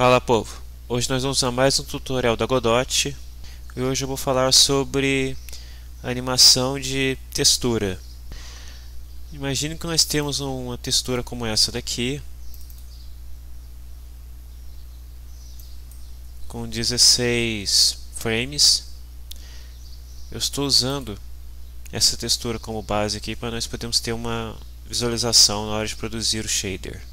Fala, povo! Hoje nós vamos a mais um tutorial da Godot e hoje eu vou falar sobre animação de textura. Imagine que nós temos uma textura como essa daqui, com 16 frames. Eu estou usando essa textura como base aqui para nós podermos ter uma visualização na hora de produzir o shader.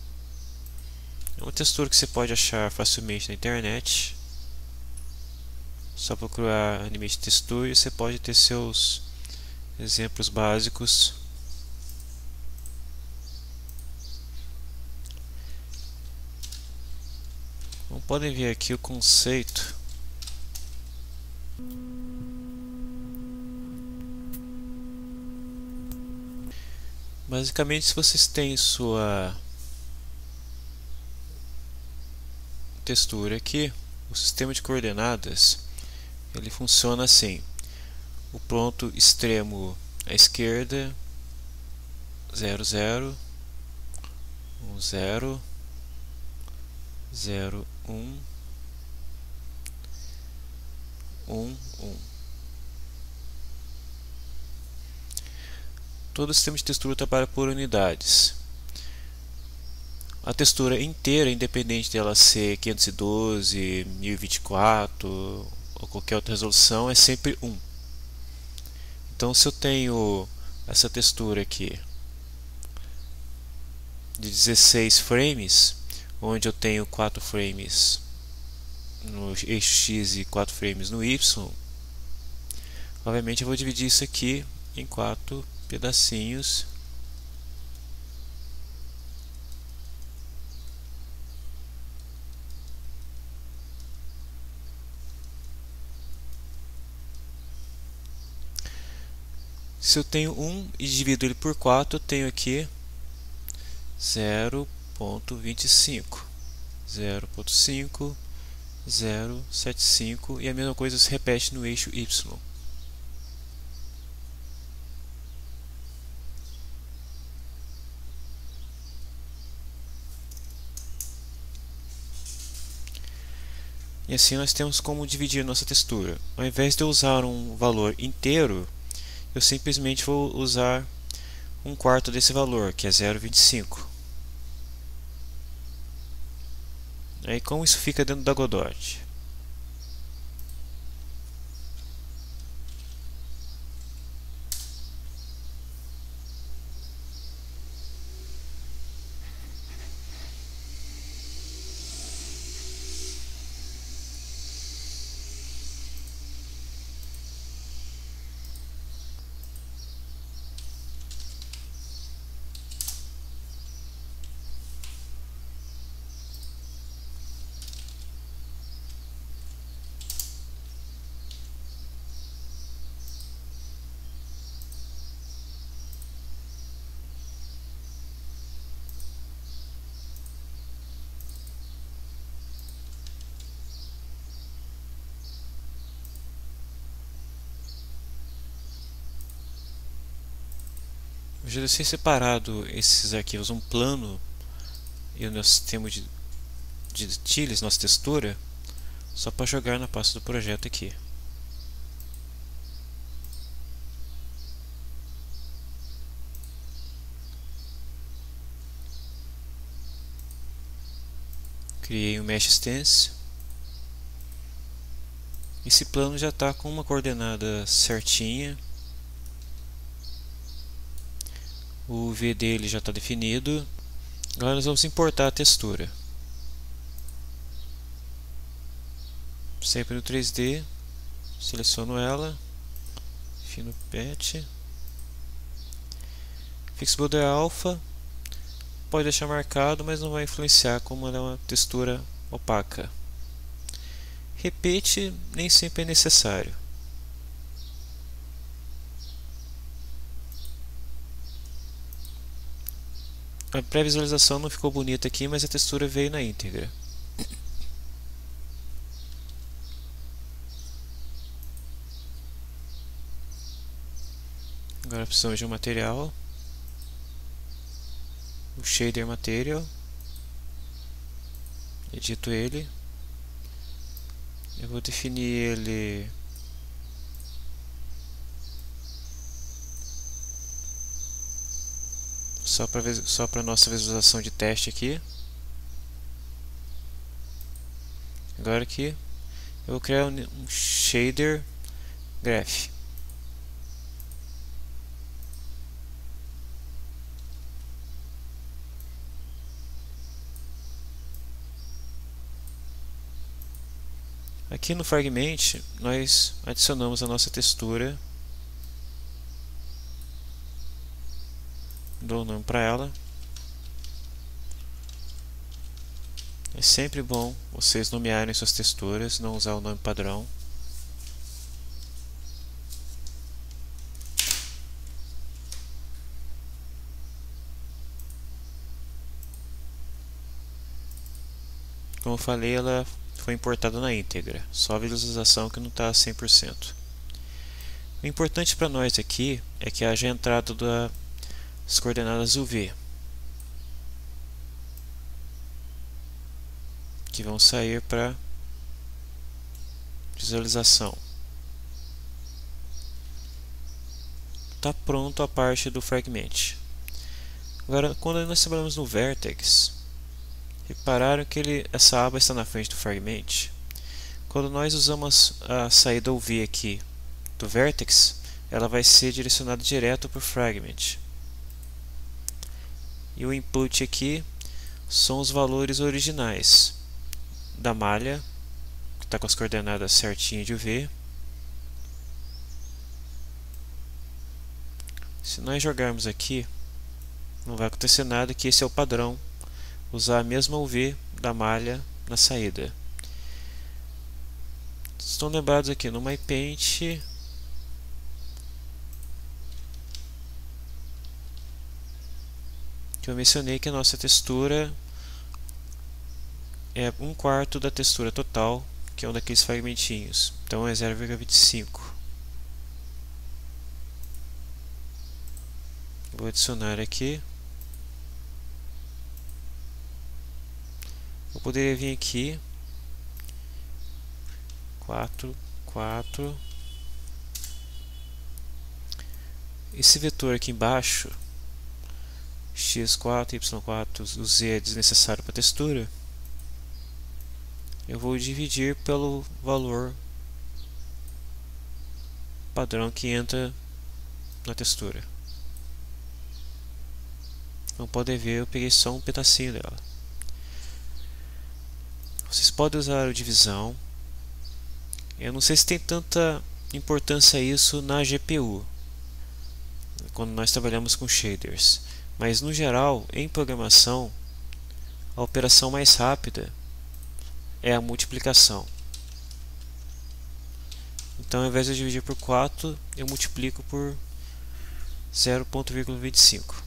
É uma textura que você pode achar facilmente na internet. Só procurar Animate Texture e você pode ter seus exemplos básicos. Como podem ver aqui o conceito. Basicamente, se vocês têm sua textura aqui, o sistema de coordenadas ele funciona assim: o ponto extremo à esquerda 0, 0, 1, 0, 0, 1, 1, 1. Todo o sistema de textura trabalha por unidades. A textura inteira, independente dela ser 512, 1024 ou qualquer outra resolução, é sempre 1. Então, se eu tenho essa textura aqui de 16 frames, onde eu tenho 4 frames no eixo X e 4 frames no Y, obviamente eu vou dividir isso aqui em 4 pedacinhos. Se eu tenho 1 e divido ele por 4, eu tenho aqui 0.25, 0.5, 0.75 e a mesma coisa se repete no eixo Y. E assim nós temos como dividir nossa textura. Ao invés de eu usar um valor inteiro, eu simplesmente vou usar um quarto desse valor, que é 0,25. Aí como isso fica dentro da Godot? Eu já deixei separado esses arquivos, um plano e o nosso sistema de tiles, nossa textura, só para jogar na pasta do projeto aqui. Criei um Mesh Stance. Esse plano já está com uma coordenada certinha. O V dele já está definido. Agora nós vamos importar a textura. Sempre no 3D, seleciono ela, defino Patch, Fix Border Alpha, pode deixar marcado, mas não vai influenciar como ela é uma textura opaca. Repeat nem sempre é necessário. A pré-visualização não ficou bonita aqui, mas a textura veio na íntegra. Agora precisamos de um material, o Shader Material. edito ele. Eu vou definir ele só para nossa visualização de teste aqui. Agora aqui eu vou criar um shader graph. Aqui no Fragment nós adicionamos a nossa textura, dou o nome para ela. É sempre bom vocês nomearem suas texturas, não usar o nome padrão. Como eu falei, ela foi importada na íntegra, só a visualização que não está 100%. O importante para nós aqui é que haja a entrada das coordenadas UV, que vão sair para visualização. Está pronto a parte do Fragment. Agora, quando nós trabalhamos no Vertex, repararam que essa aba está na frente do Fragment. Quando nós usamos a saída UV aqui do Vertex, ela vai ser direcionada direto para o Fragment. E o input aqui são os valores originais da malha, que está com as coordenadas certinhas de UV. Se nós jogarmos aqui, não vai acontecer nada, que esse é o padrão, usar a mesma UV da malha na saída. Estão lembrados aqui no MyPaint, que eu mencionei que a nossa textura é 1/4 da textura total, que é um daqueles fragmentinhos, então é 0,25. Vou adicionar aqui. Eu poderia vir aqui 4, 4. Esse vetor aqui embaixo, x4, y4, o z é desnecessário para a textura. Eu vou dividir pelo valor padrão que entra na textura. Como podem ver, eu peguei só um pedacinho dela. Vocês podem usar a divisão. Eu não sei se tem tanta importância isso na GPU, quando nós trabalhamos com shaders, mas no geral, em programação, a operação mais rápida é a multiplicação. Então, ao invés de eu dividir por 4, eu multiplico por 0,25.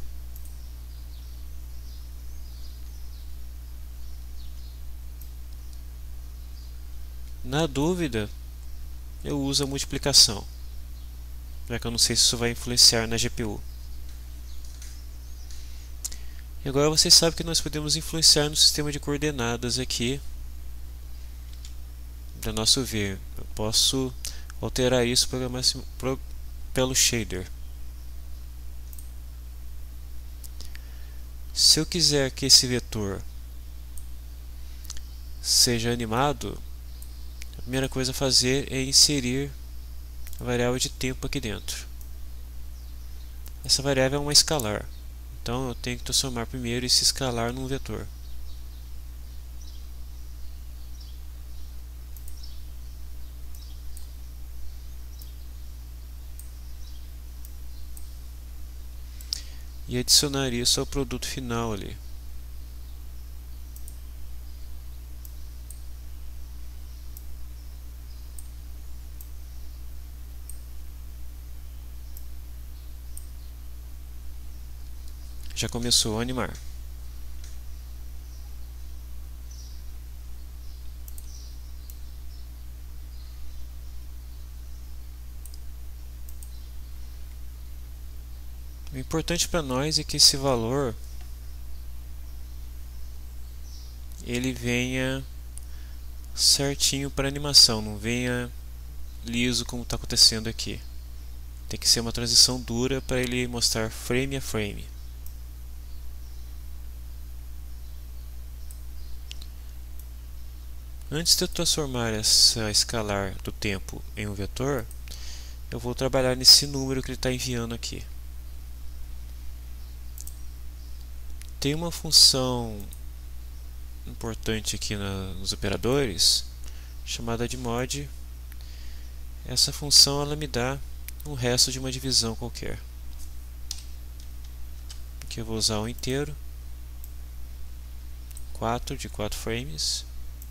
Na dúvida, eu uso a multiplicação, já que eu não sei se isso vai influenciar na GPU. E agora vocês sabem que nós podemos influenciar no sistema de coordenadas aqui da nossa UV. Eu posso alterar isso pelo shader. Se eu quiser que esse vetor seja animado, a primeira coisa a fazer é inserir a variável de tempo aqui dentro. Essa variável é uma escalar, então eu tenho que transformar primeiro esse escalar num vetor. E adicionar isso ao produto final ali. Já começou a animar. O importante para nós é que esse valor ele venha certinho para animação, não venha liso como está acontecendo aqui. Tem que ser uma transição dura para ele mostrar frame a frame. Antes de eu transformar essa escalar do tempo em um vetor, eu vou trabalhar nesse número que ele está enviando aqui. Tem uma função importante aqui nos operadores, chamada de mod. Essa função ela me dá um resto de uma divisão qualquer. Aqui eu vou usar um inteiro, 4 de 4 frames.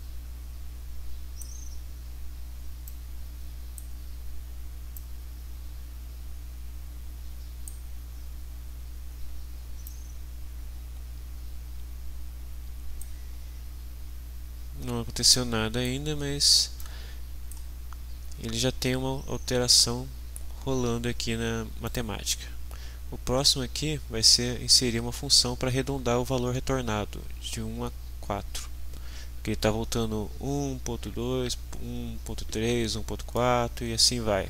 Não aconteceu nada ainda, mas ele já tem uma alteração rolando aqui na matemática. O próximo aqui vai ser inserir uma função para arredondar o valor retornado de 1 a 4. Porque ele está voltando 1.2, 1.3, 1.4 e assim vai.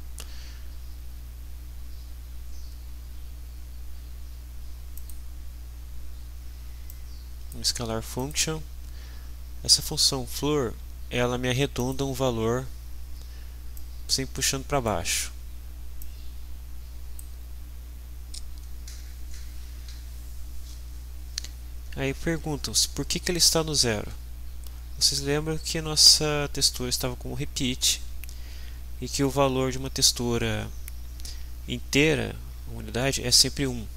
Um scalar function. Essa função floor, ela me arredonda um valor sempre puxando para baixo. Aí perguntam-se por que ele está no zero. Vocês lembram que nossa textura estava como repeat e que o valor de uma textura inteira, uma unidade, é sempre 1.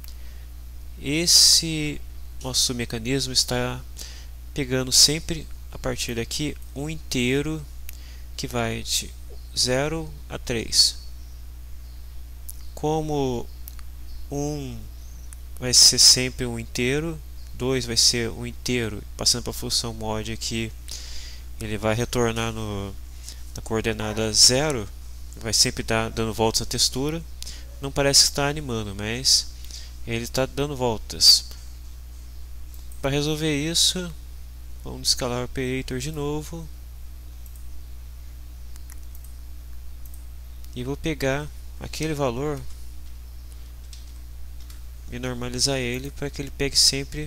Esse nosso mecanismo está pegando sempre a partir daqui um inteiro que vai de 0 a 3. Como 1 vai ser sempre um inteiro, 2 vai ser um inteiro, passando para a função mod aqui, ele vai retornar na coordenada 0, vai sempre dando voltas na textura. Não parece que está animando, mas ele está dando voltas. Para resolver isso, vamos no Scalar Operator de novo e vou pegar aquele valor e normalizar ele para que ele pegue sempre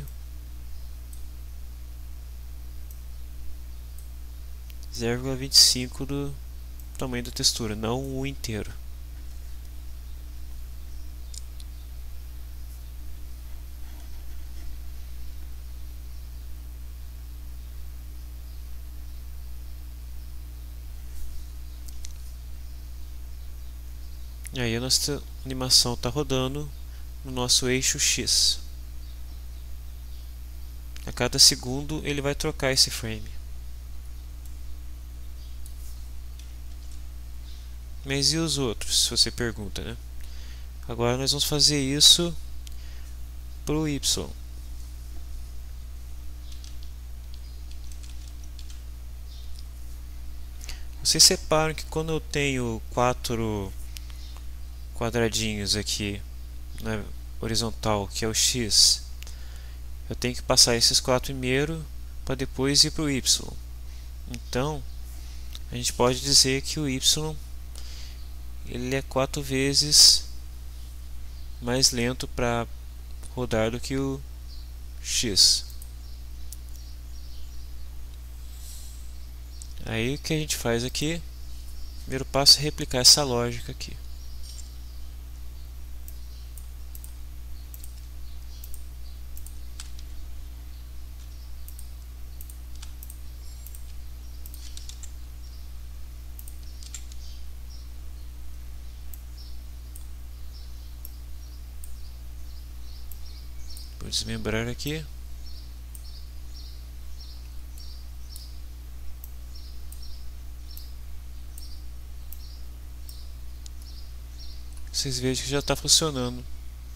0,25 do tamanho da textura, não o inteiro. E aí a nossa animação está rodando no nosso eixo X. A cada segundo ele vai trocar esse frame. Mas e os outros, se você pergunta, né? Agora nós vamos fazer isso para o Y. Vocês separam que quando eu tenho 4 quadradinhos aqui na horizontal, que é o X, eu tenho que passar esses 4 primeiro para depois ir para o Y. Então, a gente pode dizer que o Y ele é 4 vezes mais lento para rodar do que o X. Aí o que a gente faz aqui, primeiro passo é replicar essa lógica aqui. Vou desmembrar aqui. Vocês vejam que já está funcionando.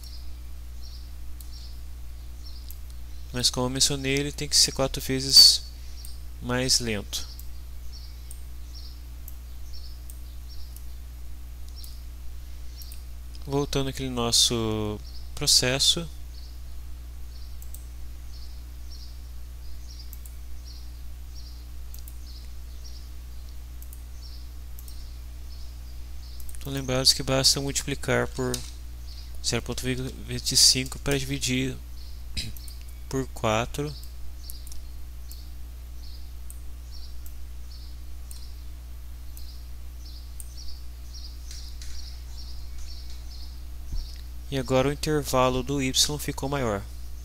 Mas como eu mencionei, ele tem que ser 4 vezes mais lento. Voltando aqui no nosso processo. lembrados que basta multiplicar por 0,25 para dividir por 4. E agora o intervalo do y ficou maior.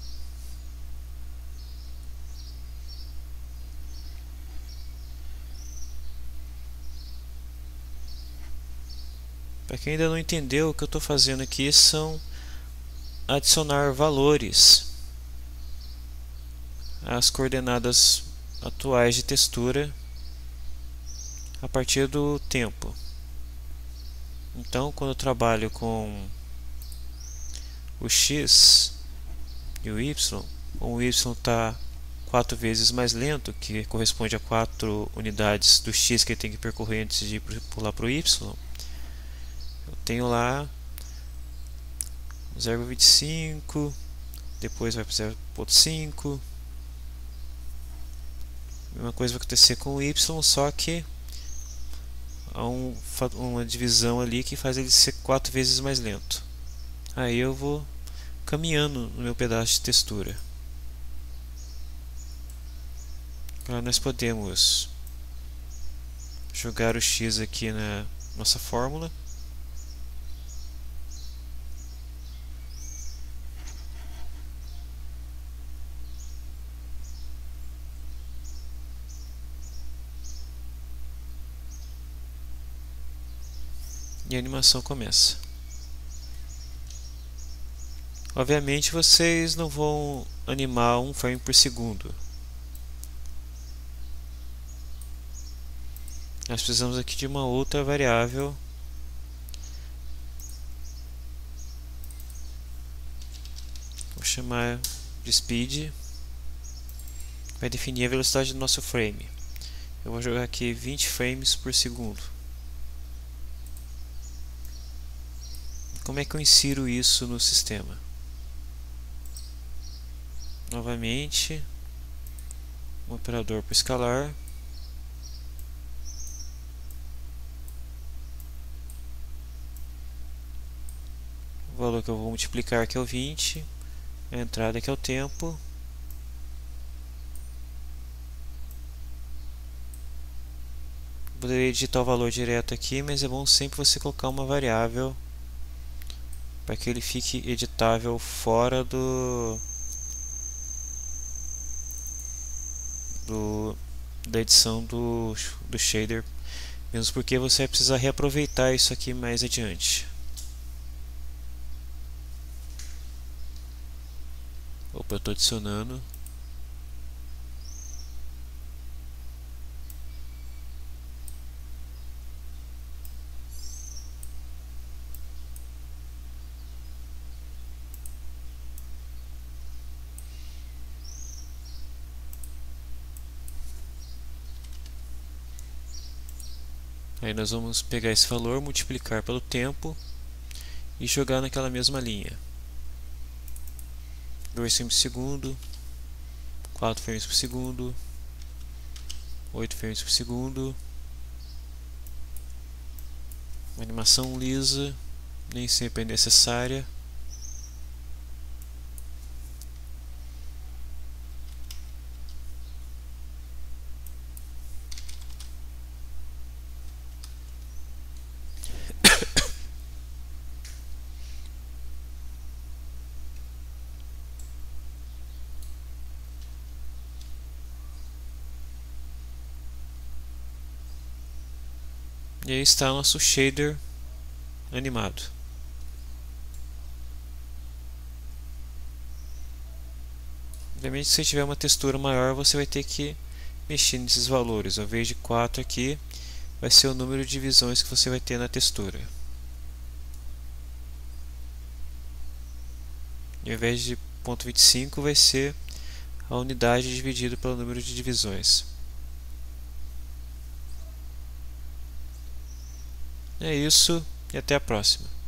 Para quem ainda não entendeu, o que eu estou fazendo aqui são adicionar valores às coordenadas atuais de textura a partir do tempo. Então, quando eu trabalho com o x e o y, como o y está 4 vezes mais lento, que corresponde a 4 unidades do x que ele tem que percorrer antes de pular para o y, eu tenho lá 0,25, depois vai para 0,5. A mesma coisa vai acontecer com o y, só que há uma divisão ali que faz ele ser 4 vezes mais lento. Aí eu vou caminhando no meu pedaço de textura. Agora nós podemos jogar o x aqui na nossa fórmula. E a animação começa. Obviamente vocês não vão animar um frame por segundo. Nós precisamos aqui de uma outra variável vou chamar de speed. Vai definir a velocidade do nosso frame. Eu vou jogar aqui 20 frames por segundo. Como é que eu insiro isso no sistema? Novamente, um operador para escalar. O valor que eu vou multiplicar que é o 20, a entrada que é o tempo. Poderia digitar o valor direto aqui, mas é bom sempre você colocar uma variável para que ele fique editável fora da edição do shader, mesmo porque você vai precisar reaproveitar isso aqui mais adiante. Opa, eu estou adicionando. Aí nós vamos pegar esse valor, multiplicar pelo tempo e jogar naquela mesma linha. 2 frames por segundo, 4 frames por segundo, 8 frames por segundo. Uma animação lisa, nem sempre é necessária. E aí está o nosso shader animado. Obviamente, se você tiver uma textura maior, você vai ter que mexer nesses valores. Ao invés de 4 aqui, vai ser o número de divisões que você vai ter na textura. E ao invés de 0,25, vai ser a unidade dividida pelo número de divisões. É isso e até a próxima.